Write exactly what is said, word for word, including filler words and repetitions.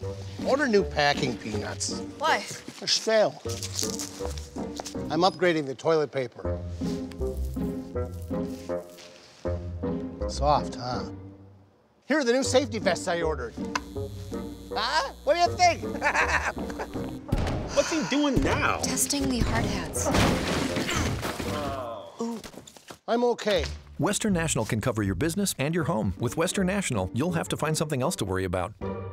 Order new packing peanuts. What? They're stale. I'm upgrading the toilet paper. Soft, huh? Here are the new safety vests I ordered. Huh? What do you think? What's he doing now? Testing the hard hats. Ooh. I'm okay. Western National can cover your business and your home. With Western National, you'll have to find something else to worry about.